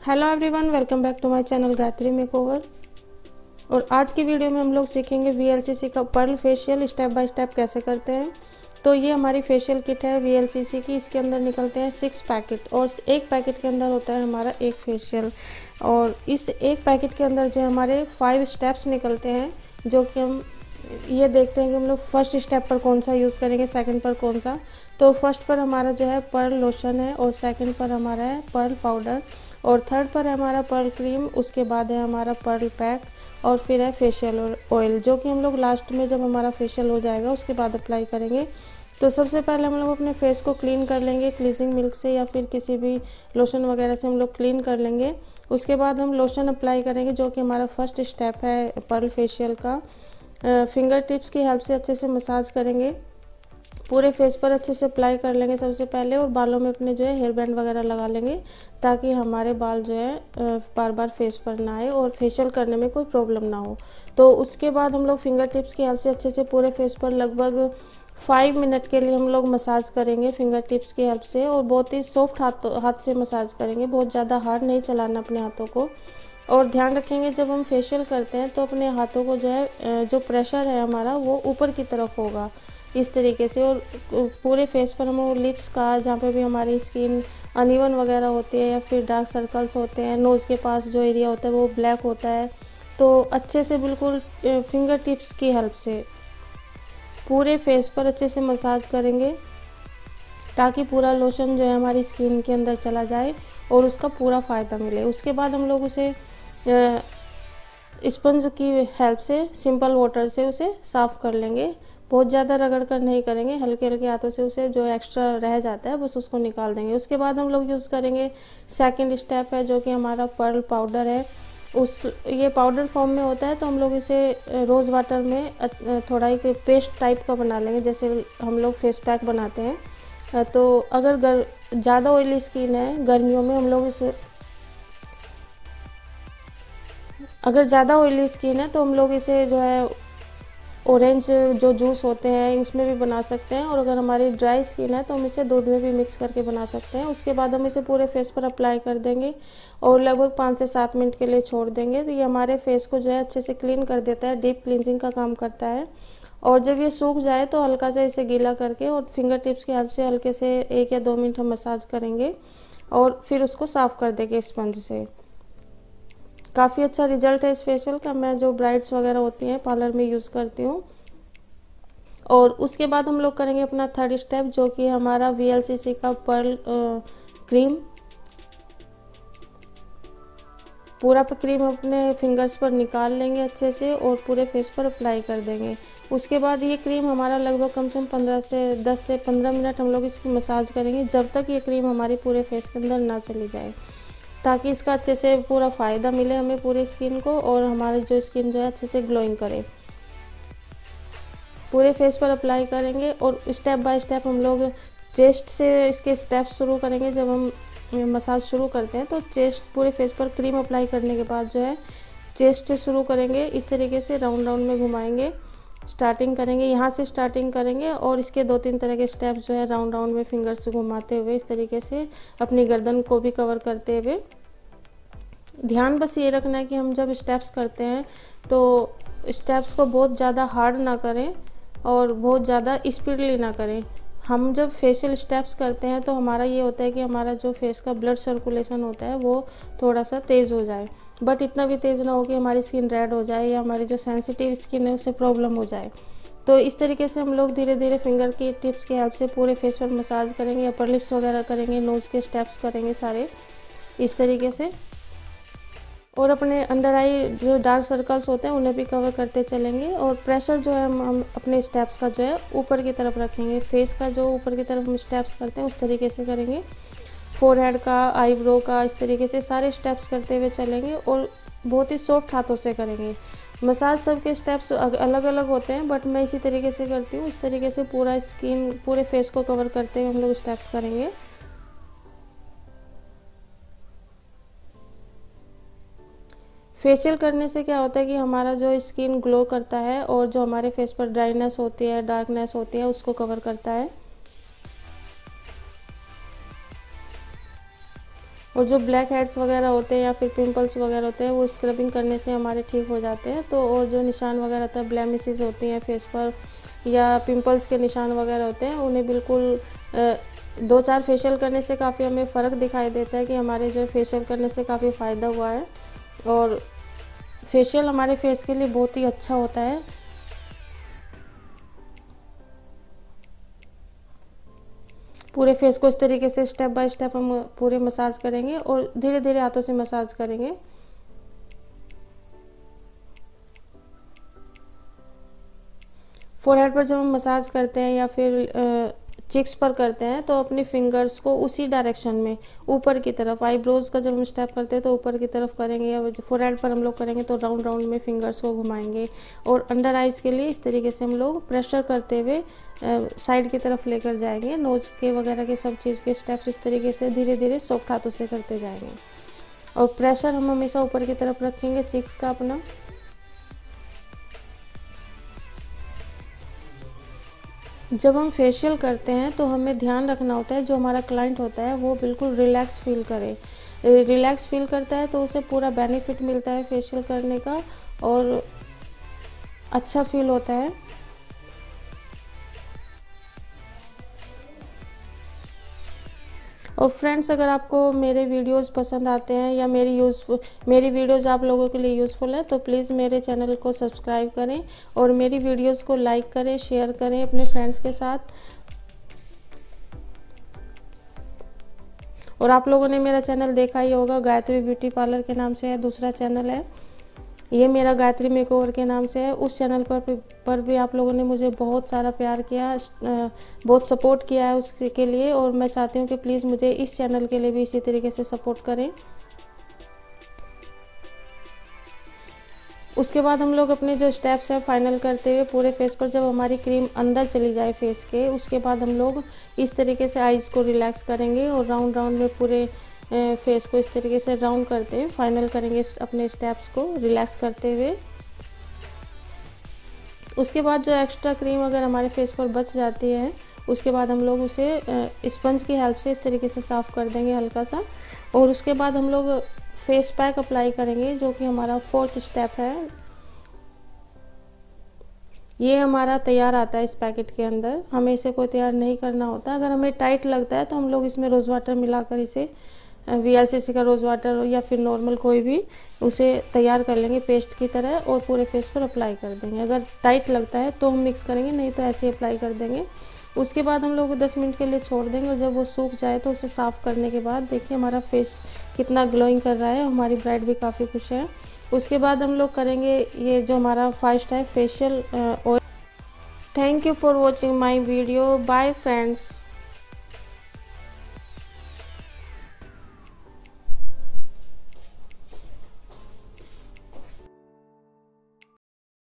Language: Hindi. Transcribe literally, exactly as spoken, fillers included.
Hello everyone, welcome back to my channel Gayatri makeover. और आज की वीडियो में हम लोग सीखेंगे वीएलसीसी का pearl facial step by step कैसे करते हैं। तो ये हमारी फेशियल किट है वीएलसीसी की। इसके अंदर निकलते हैं सिक्स पैकेट और एक पैकेट के अंदर होता है हमारा एक फेशियल। और इस एक पैकेट के अंदर जो हमारे फाइव स्टेप्स निकलते हैं, जो कि हम ये देखते हैं कि हम लोग फर्स्ट स्टेप पर कौन सा यूज़ करेंगे, सेकंड पर कौन सा। तो फर्स्ट पर हमारा जो है पर्ल लोशन है, और सेकंड पर हमारा है पर्ल पाउडर, और थर्ड पर है हमारा पर्ल क्रीम। उसके बाद है हमारा पर्ल पैक, और फिर है फेशियल ऑयल, जो कि हम लोग लास्ट में जब हमारा फेशियल हो जाएगा उसके बाद अप्लाई करेंगे। तो सबसे पहले हम लोग अपने फेस को क्लीन कर लेंगे क्लीजिंग मिल्क से, या फिर किसी भी लोशन वगैरह से हम लोग क्लीन कर लेंगे। उसके बाद हम लोशन अप्लाई करेंगे, जो कि हमारा फर्स्ट स्टेप है पर्ल फेशियल का। फिंगर टिप्स की हेल्प से अच्छे से मसाज करेंगे, पूरे फेस पर अच्छे से अप्लाई कर लेंगे सबसे पहले। और बालों में अपने जो है हेयर बैंड वगैरह लगा लेंगे, ताकि हमारे बाल जो है बार बार फेस पर ना आए और फेशियल करने में कोई प्रॉब्लम ना हो। तो उसके बाद हम लोग फिंगर टिप्स की हेल्प से अच्छे से पूरे फेस पर लगभग फाइव मिनट के लिए हम लोग मसाज करेंगे फिंगर टिप्स की हेल्प से। और बहुत ही सॉफ्ट हाथ हाथ से मसाज करेंगे, बहुत ज़्यादा हार्ड नहीं चलाना अपने हाथों को। और ध्यान रखेंगे जब हम फेशियल करते हैं तो अपने हाथों को जो है जो प्रेशर है हमारा वो ऊपर की तरफ होगा, इस तरीके से। और पूरे फेस पर हम लिप्स का, जहाँ पे भी हमारी स्किन अनइवन वगैरह होती है या फिर डार्क सर्कल्स होते हैं, नोज़ के पास जो एरिया होता है वो ब्लैक होता है, तो अच्छे से बिल्कुल फिंगर टिप्स की हेल्प से पूरे फेस पर अच्छे से मसाज करेंगे, ताकि पूरा लोशन जो है हमारी स्किन के अंदर चला जाए और उसका पूरा फ़ायदा मिले। उसके बाद हम लोग उसे स्पंज की हेल्प से सिंपल वाटर से उसे साफ़ कर लेंगे। बहुत ज़्यादा रगड़ कर नहीं करेंगे, हल्के हल्के हाथों से उसे जो एक्स्ट्रा रह जाता है बस उसको निकाल देंगे। उसके बाद हम लोग यूज़ करेंगे सेकंड स्टेप है, जो कि हमारा पर्ल पाउडर है। उस ये पाउडर फॉर्म में होता है, तो हम लोग इसे रोज़ वाटर में थोड़ा एक पेस्ट टाइप का बना लेंगे, जैसे हम लोग फेस पैक बनाते हैं। तो अगर गर ज़्यादा ऑयली स्किन है, गर्मियों में हम लोग इसे अगर ज़्यादा ऑयली स्किन है तो हम लोग इसे जो है ऑरेंज जो जूस होते हैं उसमें भी बना सकते हैं। और अगर हमारी ड्राई स्किन है तो हम इसे दूध में भी मिक्स करके बना सकते हैं। उसके बाद हम इसे पूरे फेस पर अप्लाई कर देंगे और लगभग पाँच से सात मिनट के लिए छोड़ देंगे। तो ये हमारे फेस को जो है अच्छे से क्लीन कर देता है, डीप क्लींजिंग का काम करता है। और जब ये सूख जाए तो हल्का से इसे गीला करके और फिंगर टिप्स की हेल्प से हल्के से एक या दो मिनट हम मसाज करेंगे, और फिर उसको साफ़ कर देंगे स्पंज से। काफ़ी अच्छा रिजल्ट है इस फेशियल का। मैं जो ब्राइड्स वगैरह होती हैं पार्लर में यूज़ करती हूँ। और उसके बाद हम लोग करेंगे अपना थर्ड स्टेप, जो कि हमारा वीएलसीसी का पर्ल क्रीम। पूरा क्रीम अपने फिंगर्स पर निकाल लेंगे अच्छे से और पूरे फेस पर अप्लाई कर देंगे। उसके बाद ये क्रीम हमारा लगभग कम से कम पंद्रह से दस से पंद्रह मिनट हम लोग इसकी मसाज करेंगे, जब तक ये क्रीम हमारी पूरे फेस के अंदर ना चली जाए, ताकि इसका अच्छे से पूरा फ़ायदा मिले हमें पूरी स्किन को, और हमारी जो स्किन जो है अच्छे से ग्लोइंग करे। पूरे फेस पर अप्लाई करेंगे और स्टेप बाय स्टेप हम लोग चेस्ट से इसके स्टेप्स शुरू करेंगे। जब हम मसाज शुरू करते हैं तो चेस्ट पूरे फेस पर क्रीम अप्लाई करने के बाद जो है चेस्ट से शुरू करेंगे, इस तरीके से राउंड राउंड में घुमाएंगे। स्टार्टिंग करेंगे यहाँ से स्टार्टिंग करेंगे, और इसके दो तीन तरह के स्टेप्स जो है राउंड राउंड में फिंगर्स से घुमाते हुए इस तरीके से अपनी गर्दन को भी कवर करते हुए। ध्यान बस ये रखना है कि हम जब स्टेप्स करते हैं तो स्टेप्स को बहुत ज़्यादा हार्ड ना करें और बहुत ज़्यादा स्पीडली ना करें। हम जब फेशियल स्टेप्स करते हैं तो हमारा ये होता है कि हमारा जो फेस का ब्लड सर्कुलेशन होता है वो थोड़ा सा तेज़ हो जाए, बट इतना भी तेज़ ना हो कि हमारी स्किन रेड हो जाए या हमारी जो सेंसिटिव स्किन है उससे प्रॉब्लम हो जाए। तो इस तरीके से हम लोग धीरे धीरे फिंगर की टिप्स की हेल्प से पूरे फेस पर मसाज करेंगे, अपर लिप्स वगैरह करेंगे, नोज़ के स्टेप्स करेंगे सारे इस तरीके से। और अपने अंडर आई जो डार्क सर्कल्स होते हैं उन्हें भी कवर करते चलेंगे। और प्रेशर जो है हम, हम अपने स्टेप्स का जो है ऊपर की तरफ रखेंगे। फेस का जो ऊपर की तरफ हम स्टेप्स करते हैं उस तरीके से करेंगे, फोरहेड का, आईब्रो का, इस तरीके से सारे स्टेप्स करते हुए चलेंगे और बहुत ही सॉफ्ट हाथों से करेंगे। मसाज सबके स्टेप्स अलग अलग होते हैं, बट मैं इसी तरीके से करती हूँ। इस तरीके से पूरा स्किन पूरे फेस को कवर करते हुए हम लोग स्टेप्स करेंगे। फेशियल करने से क्या होता है कि हमारा जो स्किन ग्लो करता है, और जो हमारे फेस पर ड्राइनेस होती है, डार्कनेस होती है, उसको कवर करता है। और जो ब्लैक हेड्स वगैरह होते हैं या फिर पिंपल्स वगैरह होते हैं वो स्क्रबिंग करने से हमारे ठीक हो जाते हैं। तो और जो निशान वगैरह होता है, ब्लेमिसेस होती हैं फेस पर या पिंपल्स के निशान वगैरह होते हैं, उन्हें बिल्कुल दो चार फेशियल करने से काफ़ी हमें फ़र्क दिखाई देता है कि हमारे जो फेशियल करने से काफ़ी फ़ायदा हुआ है। और फेशियल हमारे फेस के लिए बहुत ही अच्छा होता है। पूरे फेस को इस तरीके से स्टेप बाय स्टेप हम पूरे मसाज करेंगे और धीरे धीरे हाथों से मसाज करेंगे। फोरहेड पर जब हम मसाज करते हैं या फिर चिक्स पर करते हैं तो अपने फिंगर्स को उसी डायरेक्शन में ऊपर की तरफ, आईब्रोज का जब हम स्टेप करते हैं तो ऊपर की तरफ करेंगे, या फोरहेड पर हम लोग करेंगे तो राउंड राउंड में फिंगर्स को घुमाएंगे। और अंडर आइज के लिए इस तरीके से हम लोग प्रेशर करते हुए साइड की तरफ लेकर जाएंगे। नोज के वगैरह के सब चीज़ के स्टेप्स इस तरीके से धीरे धीरे सॉफ्ट हाथों से करते जाएंगे। और प्रेशर हम हमेशा ऊपर की तरफ रखेंगे चिक्स का अपना। जब हम फेशियल करते हैं तो हमें ध्यान रखना होता है जो हमारा क्लाइंट होता है वो बिल्कुल रिलैक्स फील करे। रिलैक्स फील करता है तो उसे पूरा बेनिफिट मिलता है फेशियल करने का और अच्छा फील होता है। और फ्रेंड्स, अगर आपको मेरे वीडियोस पसंद आते हैं या मेरी यूज़फुल मेरी वीडियोस आप लोगों के लिए यूज़फुल है तो प्लीज़ मेरे चैनल को सब्सक्राइब करें और मेरी वीडियोस को लाइक करें, शेयर करें अपने फ्रेंड्स के साथ। और आप लोगों ने मेरा चैनल देखा ही होगा, गायत्री ब्यूटी पार्लर के नाम से है, दूसरा चैनल है। ये मेरा गायत्री मेकओवर के नाम से है। उस चैनल पर पर भी आप लोगों ने मुझे बहुत सारा प्यार किया, बहुत सपोर्ट किया है उसके लिए, और मैं चाहती हूँ कि प्लीज़ मुझे इस चैनल के लिए भी इसी तरीके से सपोर्ट करें। उसके बाद हम लोग अपने जो स्टेप्स हैं फाइनल करते हुए पूरे फेस पर, जब हमारी क्रीम अंदर चली जाए फेस के, उसके बाद हम लोग इस तरीके से आइज़ को रिलैक्स करेंगे और राउंड राउंड में पूरे फेस को इस तरीके से राउंड करते हुए फाइनल करेंगे अपने स्टेप्स को रिलैक्स करते हुए। उसके बाद जो एक्स्ट्रा क्रीम अगर हमारे फेस पर बच जाती है उसके बाद हम लोग उसे स्पंज की हेल्प से इस तरीके से साफ़ कर देंगे हल्का सा। और उसके बाद हम लोग फेस पैक अप्लाई करेंगे जो कि हमारा फोर्थ स्टेप है। ये हमारा तैयार आता है इस पैकेट के अंदर, हमें इसे कोई तैयार नहीं करना होता। अगर हमें टाइट लगता है तो हम लोग इसमें रोज़ वाटर मिलाकर इसे वीएलसीसी का रोज़ वाटर या फिर नॉर्मल कोई भी उसे तैयार कर लेंगे पेस्ट की तरह और पूरे फेस पर अप्लाई कर देंगे। अगर टाइट लगता है तो हम मिक्स करेंगे, नहीं तो ऐसे ही अप्लाई कर देंगे। उसके बाद हम लोग दस मिनट के लिए छोड़ देंगे और जब वो सूख जाए तो उसे साफ़ करने के बाद देखिए हमारा फेस कितना ग्लोइंग कर रहा है, हमारी ब्राइड भी काफ़ी खुश है। उसके बाद हम लोग करेंगे ये जो हमारा five step facial oil. Thank you for watching my video. Bye friends.